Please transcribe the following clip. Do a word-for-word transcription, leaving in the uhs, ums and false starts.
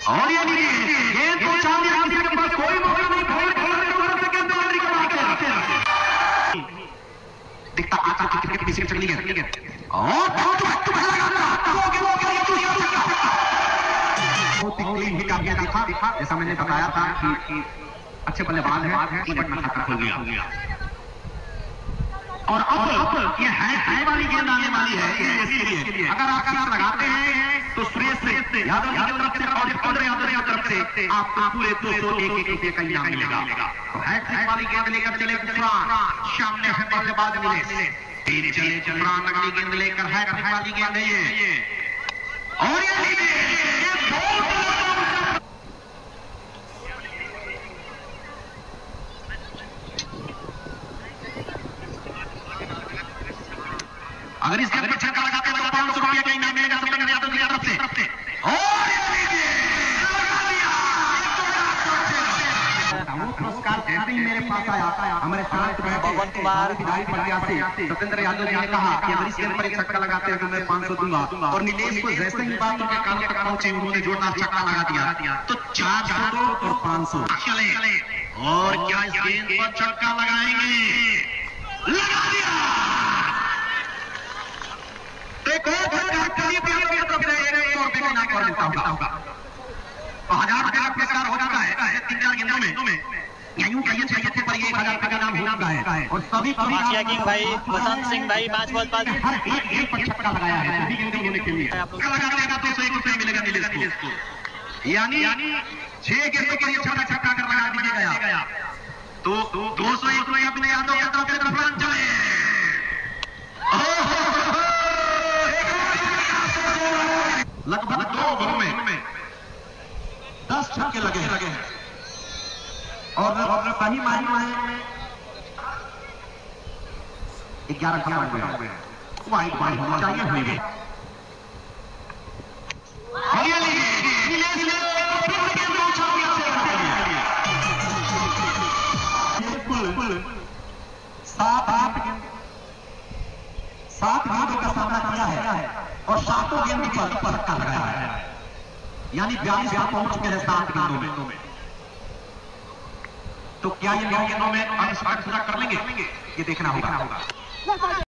और ये गेंद को चांदी किसी के पास कोई मौका नहीं, बॉल खेलने का मौका सेकंड बाउंड्री का मौका दिखता आता कि क्रिकेट किसी चली गई और बहुत वक्त लगाता हो गया हो गया तो ये छक्का बहुत क्लीन हिट आ गया दिखा जैसा मैंने बताया था कि अच्छे बल्लेबाज है कि बटन खाता खुल गया। और अब अब ये है है वाली गेंद आने वाली है इसके लिए अगर आकर लगाते हैं तो सुरेश से यादव की तरफ से और पंद्रह यादव की तरफ से आपको पूरे दो सौ एक एक रुपए का इनाम मिलेगा। तो है वाली गेंद लेकर चले फुरकान, सामने है बल्लेबाज मिले तीन चले फुरकान अगली गेंद लेकर है वाली गेंद है ये और ये अगर इस गेंद पर छक्का लगाते हैं तो पांच सौ रुपया का इनाम मिलेगा सबसे यादव की तरफ से और वो पुरस्कार जैसे ही मेरे पास आया हमारे साथ पवन कुमार विधायक प्रत्याशी सत्येंद्र यादव जी ने कहा कि अगर इस गेंद पर एक छक्का लगाते हैं तो मैं पांच सौ दूंगा और नीलेश को जैसे ही बात उनके कान तक पहुंचे उन्होंने जोरदार छक्का लगा दिया तो चार सौ और पांच सौ चले और क्या इस गेंद पर छक्का लगाएंगे लगा दिया एक और पुरस्कार चलिए प्यार की तरफ से एक सौ रुपए का इनाम कर देता होगा तो हजार रुपए का पुरस्कार हो जाता है तीन चार गेंदों में यूं कहिए चाहिए थे पर ये एक हजार रुपए का इनाम हो जाता है और सभी कभी किंग भाई वसंत सिंह भाई पांच बॉल बाद हर एक गेंद पर छक्का लगाया है सभी गेंदें होने के लिए लगा देगा तो एक रुपए मिलेगा नीलेश को यानी छह गेंदों के लिए छक्का छक्का कर लगा दिया गया तो दो सौ एक रुपए अपने यादव की तरफ से रन चले लगभग दो ओवरों में दस छक्के लगे लगे हैं और और कहीं माही माही ग्यारह खिलाड़ी हुए वाइट बॉल होना चाहिए हुए सात आठ सात गेंदों का सामना किया है और सातों गेंद पर छक्का लगाया है यानी बयालीस पर पहुंच चुके हैं सात गेंदों में। तो क्या ये नौ गेंदों में अब पूरा कर लेंगे ये देखना होगा।